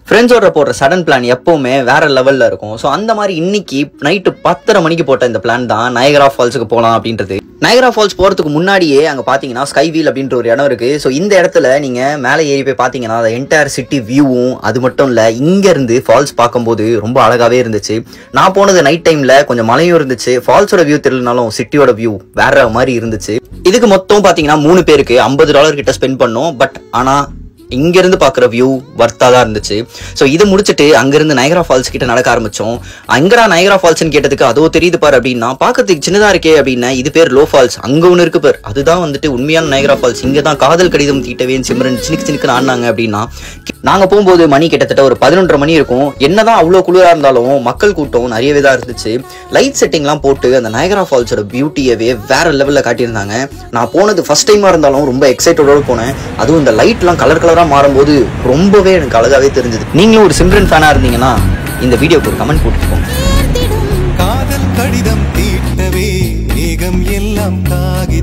ஃப்ரெண்ட்ஸோட போடுற sudden plan எப்பவுமே வேற லெவல்ல இருக்கும். ஸோ அந்த மாதிரி இன்னைக்கு நைட்டு 10:30 மணிக்கு போட்ட இந்த பிளான் தான் நயகரா ஃபால்ஸுக்கு போகலாம் அப்படின்றது. நயகரா ஃபால்ஸ் போறதுக்கு முன்னாடியே அங்க பாத்தீங்கன்னா ஸ்கை வீல் அப்படின்ற ஒரு இடம் இருக்கு. ஸோ இந்த இடத்துல நீங்க மேலே ஏறி போய் பாத்தீங்கன்னா அந்த என்டையர் சிட்டி வியூவும் அது மட்டும் இல்ல இங்க இருந்து ஃபால்ஸ் பார்க்கும்போது ரொம்ப அழகாவே இருந்துச்சு. நான் போனது நைட் டைம்ல கொஞ்சம் மழையும் இருந்துச்சு. ஃபால்ஸோட வியூ தெரியலனாலும் சிட்டியோட வியூ வேற மாதிரி இருந்துச்சு. இதுக்கு மொத்தம் பாத்தீங்கன்னா 3 பேருக்கு $50 கிட்ட ஸ்பெண்ட் பண்ணோம். பட் ஆனா இங்க இருந்து பாக்குற வியூ வர்த்தா தான் இருந்துச்சு. ஸோ இது முடிச்சுட்டு அங்கிருந்து நயகரா ஃபால்ஸ் கிட்ட நடக்க ஆரம்பிச்சோம். அங்கடா நயகரா ஃபால்ஸ்ன்னு கேட்டதுக்கு அதோ தெரியுது பாரு அப்படின்னா, பாக்கிறதுக்கு சின்னதா இருக்கே அப்படின்னா இது பேர் லோ ஃபால்ஸ், அங்க ஒண்ணு இருக்கு பாரு அதுதான் வந்துட்டு உண்மையான நயகரா ஃபால்ஸ், இங்கதான் காதல் கடிதம் தீட்டவே சிம்ரன் சின்னுக்கு ஆடினாங்க அப்படின்னா. நாங்க போகும்போது மணி கிட்டத்தட்ட ஒரு 11:30 மணி இருக்கும். என்னதான் அவ்வளவு குளிரா இருந்தாலும் மக்கள் கூட்டம் நிறையவே தான் இருந்துச்சு. லைட் செட்டிங்லாம் போட்டு அந்த நயகரா ஃபால்ஸோட பியூட்டியவே வேற லெவல்ல காட்டியிருந்தாங்க. நான் போனது ஃபர்ஸ்ட் டைமா இருந்தாலும் ரொம்ப எக்ஸைட்டடோட போனேன். அதுவும் இந்த லைட்லாம் கலர் கலரா மாறும்போது ரொம்பவே எனக்கு அழகாவே தெரிஞ்சது. நீங்களும் ஒரு சிம்ரன் ஃபேனா இருந்தீங்கன்னா இந்த வீடியோக்கு ஒரு கமெண்ட் போட்டுக்கோங்க. காதல் கடிதம் தீட்டவே மேகம் எல்லாம்